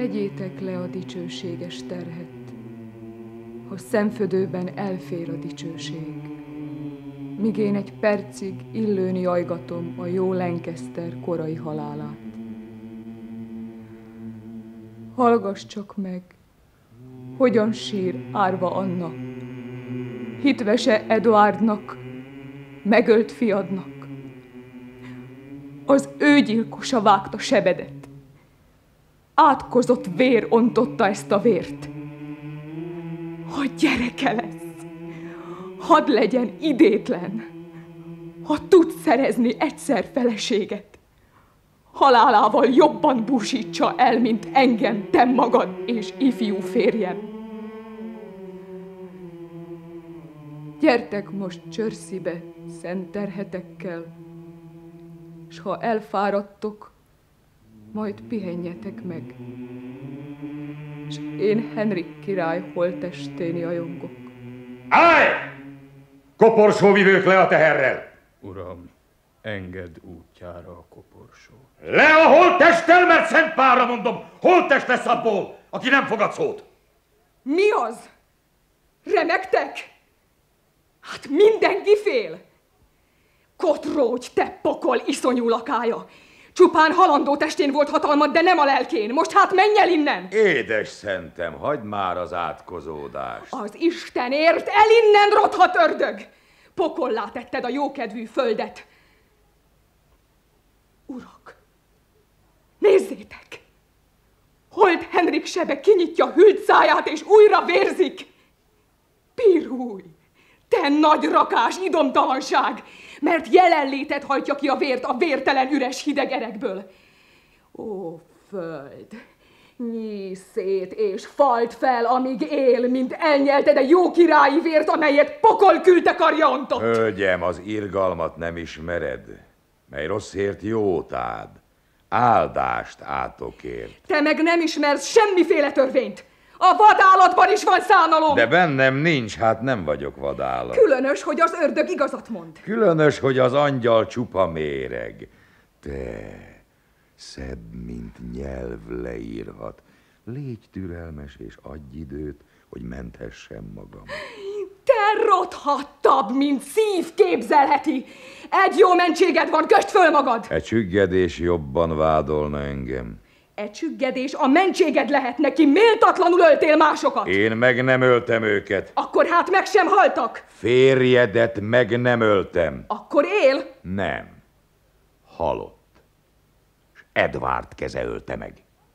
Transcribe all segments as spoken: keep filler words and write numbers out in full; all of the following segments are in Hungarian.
Tegyétek le a dicsőséges terhet, ha szemfödőben elfér a dicsőség, míg én egy percig illőn jajgatom a jó Lancaster korai halálát. Hallgass csak meg, hogyan sír árva Anna, hitvese Eduardnak, megölt fiadnak. Az ő gyilkosa vágta sebedet. Átkozott vér ontotta ezt a vért. Ha gyereke lesz, hadd legyen idétlen, ha tud szerezni egyszer feleséget, halálával jobban búsítsa el, mint engem, te magad és ifjú férjem. Gyertek most Chertseybe szent terhetekkel, s ha elfáradtok, majd pihenjetek meg, és én Henrik király holttestén jajongok. Állj! Koporsóvivők, le a teherrel! Uram, engedd útjára a koporsót. Le a holttesttel, mert szent párra mondom, holttest lesz abból, aki nem fogad szót. Mi az? Remegtek? Hát mindenki fél. Kotrógy, te pokol iszonyú lakája! Csupán halandó testén volt hatalmad, de nem a lelkén. Most hát menj el innen! Édes szentem, hagyd már az átkozódást. Az Istenért, el innen, rothadt ördög! Pokollá tetted a jókedvű földet. Urak, nézzétek! Holt Henrik sebe kinyitja hűlt száját, és újra vérzik. Pirúj, te nagy rakás idomtalanság! Mert jelenléted hajtja ki a vért a vértelen üres hideg erekből. Ó, föld, nyíj szét és fald fel, amíg él, mint elnyelted a jó királyi vért, amelyet pokol küldte karja ontott. Hölgyem, az irgalmat nem ismered, mely rosszért jót áld, áldást átokért. Te meg nem ismersz semmiféle törvényt. A vadállatban is van szánalom. De bennem nincs, hát nem vagyok vadállat. Különös, hogy az ördög igazat mond. Különös, hogy az angyal csupa méreg. Te, szebb, mint nyelv leírhat. Légy türelmes és adj időt, hogy menthessem magam. Te rothattabb, mint szív képzelheti. Egy jó mentséged van, kösd föl magad. Egy csüggedés jobban vádolna engem. E csüggedés a mentséged lehet neki, méltatlanul öltél másokat. Én meg nem öltem őket. Akkor hát meg sem haltak. Férjedet meg nem öltem. Akkor él? Nem. Halott. És Edvard keze ölte meg.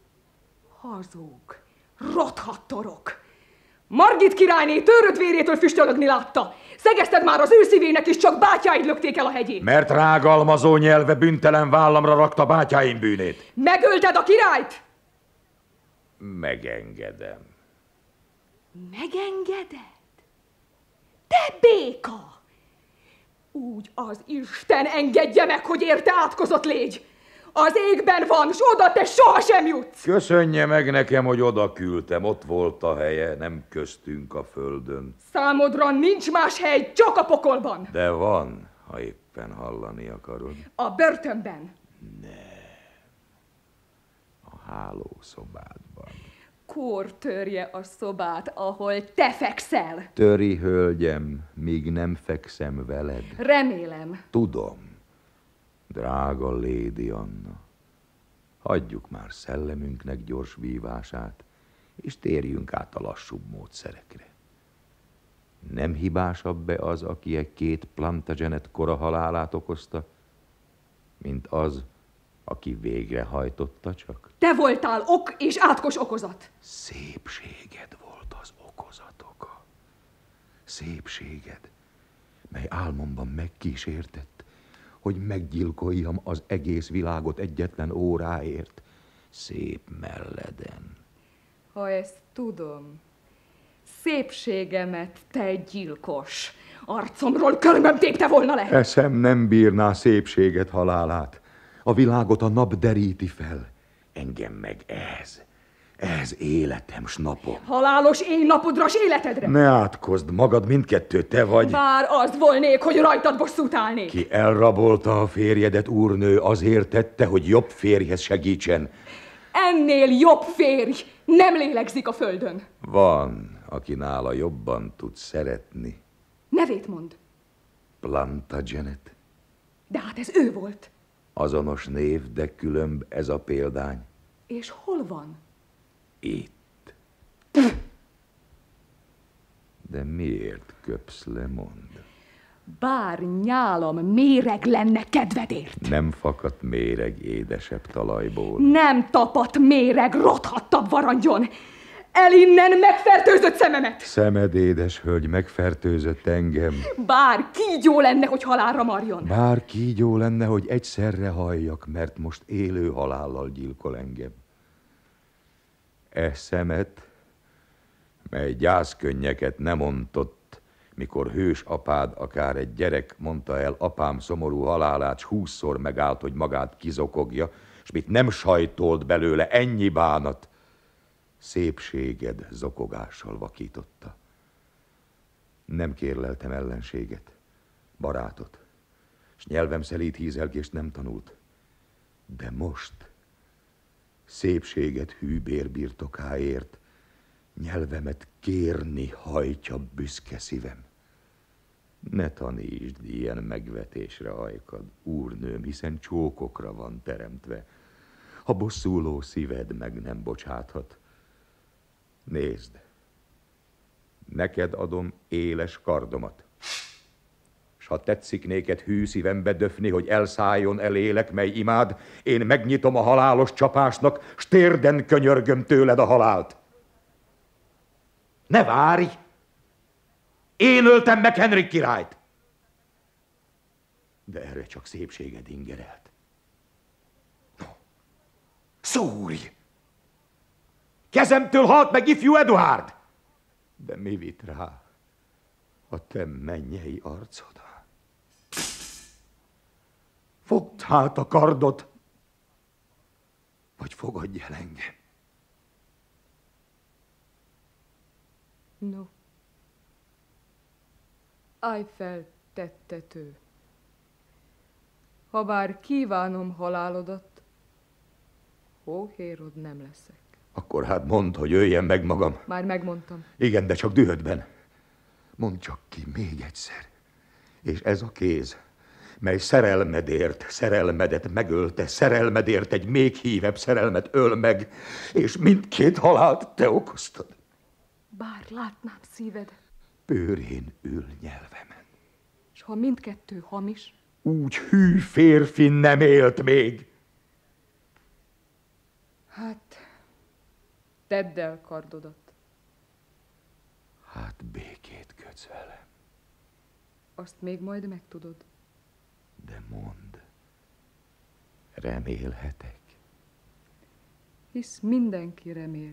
Hazug, rothadt torok. Margit királyné törött vérétől füstölögni látta. Szegezted már az ő szívének is, csak bátyáid lökték el a hegyét. Mert rágalmazó nyelve büntelen vállamra rakta bátyáim bűnét. Megölted a királyt? Megengedem. Megengeded? Te béka! Úgy az Isten engedje meg, hogy érte átkozott légy. Az égben van, s oda te sohasem jutsz! Köszönje meg nekem, hogy oda küldtem. Ott volt a helye, nem köztünk a földön. Számodra nincs más hely, csak a pokolban. De van, ha éppen hallani akarod. A börtönben. Nem. A hálószobádban. Kór törje a szobát, ahol te fekszel. Töri, hölgyem, míg nem fekszem veled. Remélem. Tudom. Drága Lady Anna, hagyjuk már szellemünknek gyors vívását, és térjünk át a lassúbb módszerekre. Nem hibásabb-e az, aki egy két Plantagenet kora halálát okozta, mint az, aki végrehajtotta csak? Te voltál ok és átkos okozat. Szépséged volt az okozat oka. Szépséged, mely álmomban megkísértett, hogy meggyilkoljam az egész világot egyetlen óráért, szép melleden. Ha ezt tudom, szépségemet, te gyilkos, arcomról körmöm tépte volna le. Eszem nem bírná szépséget halálát, a világot a nap deríti fel, engem meg ez, ez életem s napom. Halálos én napodra s életedre. Ne átkozd magad, mindkettő te vagy. Bár az volnék, hogy rajtad bosszút állnék. Ki elrabolta a férjedet, úrnő, azért tette, hogy jobb férjhez segítsen. Ennél jobb férj nem lélegzik a földön. Van, aki nála jobban tud szeretni. Nevét mond. Plantagenet. De hát ez ő volt. Azonos név, de különb ez a példány. És hol van? Itt. De miért köpsz le, mondd? Bár nyálam méreg lenne kedvedért. Nem fakadt méreg édesebb talajból. Nem tapadt méreg rothattabb varangyon. El innen megfertőzött szememet. Szemed, édes hölgy, megfertőzött engem. Bár kígyó lenne, hogy halálra marjon. Bár kígyó lenne, hogy egyszerre halljak, mert most élő halállal gyilkol engem. E szemet, mely gyászkönnyeket nem ontott, mikor hős apád, akár egy gyerek mondta el apám szomorú halálát, s húszszor megállt, hogy magát kizokogja, s mit nem sajtolt belőle ennyi bánat, szépséged zokogással vakította. Nem kérleltem ellenséget, barátot, s nyelvem szelíd hízelgést nem tanult. De most szépséget hűbér birtokáért nyelvemet kérni hajtja büszke szívem. Ne tanítsd ilyen megvetésre ajkad, úrnőm, hiszen csókokra van teremtve. A bosszúló szíved meg nem bocsáthat. Nézd, neked adom éles kardomat. S ha tetszik néked hű szívembe döfni, hogy elszálljon el élek, mely imád, én megnyitom a halálos csapásnak, s térden könyörgöm tőled a halált. Ne várj! Én öltem meg Henrik királyt! De erre csak szépséged ingerelt. No, szúrj! Kezemtől halt meg ifjú Eduárd! De mi vitt rá a te mennyei arcodra? Fogd hát a kardot, vagy fogadj el engem. No. Állj fel, tettető. Ha bár kívánom halálodat, hóhérod nem leszek. Akkor hát mondd, hogy öljem meg magam. Már megmondtam. Igen, de csak dühödben. Mondd csak ki még egyszer. És ez a kéz, mely szerelmedért, szerelmedet megölte, szerelmedért egy még hívebb szerelmet öl meg, és mindkét halált te okoztad. Bár látnám szíved. Bőrén ül nyelvemen. És ha mindkettő hamis? Úgy hű férfi nem élt még. Hát, tedd el kardodat. Hát békét kötsz velem. Azt még majd megtudod. De mondd, remélhetek? Hisz mindenki remél.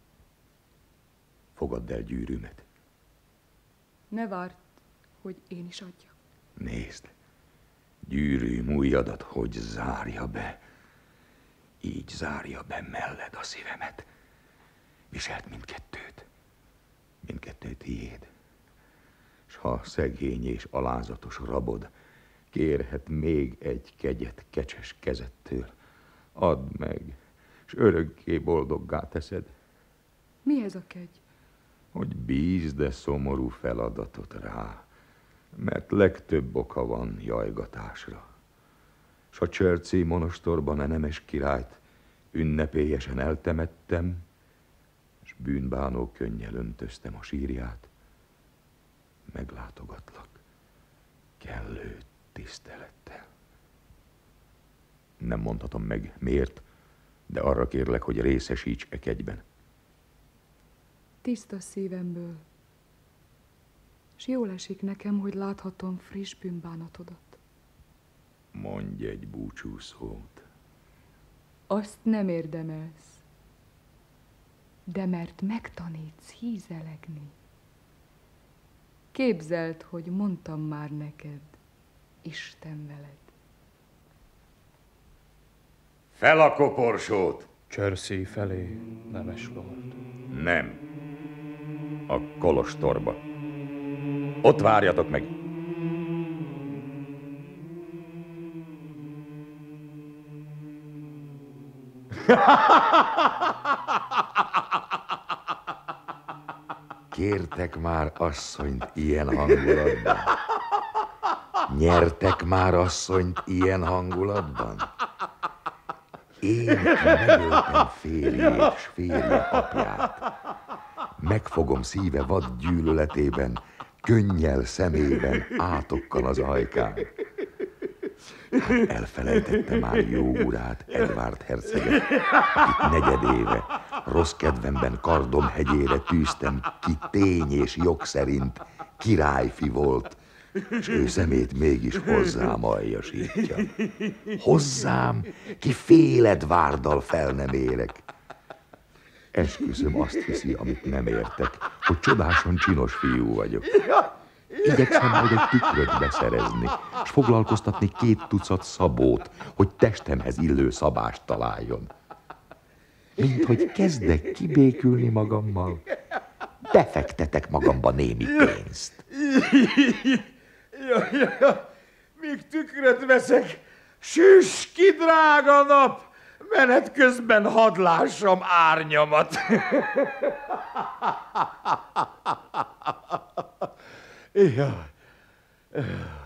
Fogadd el gyűrűmet. Ne várd, hogy én is adjak. Nézd, gyűrűm ujjadat hogy zárja be. Így zárja be melled a szívemet. Viselt mindkettőt. Mindkettő tiéd. S ha szegény és alázatos rabod kérhet még egy kegyet kecses kezettől, add meg, s örökké boldoggá teszed. Mi ez a kegy? Hogy bízd e szomorú feladatot rá, mert legtöbb oka van jajgatásra. S a Chertsey monostorban a nemes királyt ünnepélyesen eltemettem, s bűnbánó könnyel öntöztem a sírját, meglátogatlak kellő tisztelettel. Nem mondhatom meg, miért, de arra kérlek, hogy részesíts e kegyben. Tiszta szívemből. S jól esik nekem, hogy láthatom friss bűnbánatodat. Mondj egy búcsú szót. Azt nem érdemelsz, de mert megtanítsz hízelegni. Képzeld, hogy mondtam már neked, Isten veled. Fel a koporsót! Chertsey felé, nemes lord. Nem. A kolostorba. Ott várjatok meg. Kértek már asszonyt ilyen hangulatban? Nyertek már asszonyt ilyen hangulatban? Én, ki megöltem férjét, s férje apját, megfogom szíve vad gyűlöletében, könnyel szemében, átokkal az ajkán. Hát elfelejtette már jó urát, Edvárd herceget, akit negyedéve rossz kedvemben kardom hegyére tűztem, ki tény és jog szerint királyfi volt, s ő szemét mégis hozzám aljasítja. Hozzám, ki fél Edvárddal fel nem érek. Esküszöm, azt hiszi, amit nem értek, hogy csodásan csinos fiú vagyok. Igyekszem majd egy tükröt beszerezni, s foglalkoztatni két tucat szabót, hogy testemhez illő szabást találjon. Mint hogy kezdek kibékülni magammal, befektetek magamba némi pénzt. Ja, ja, ja. Míg tükröt veszek, süss ki, drága nap, menet közben hadd lássam árnyamat. Ja.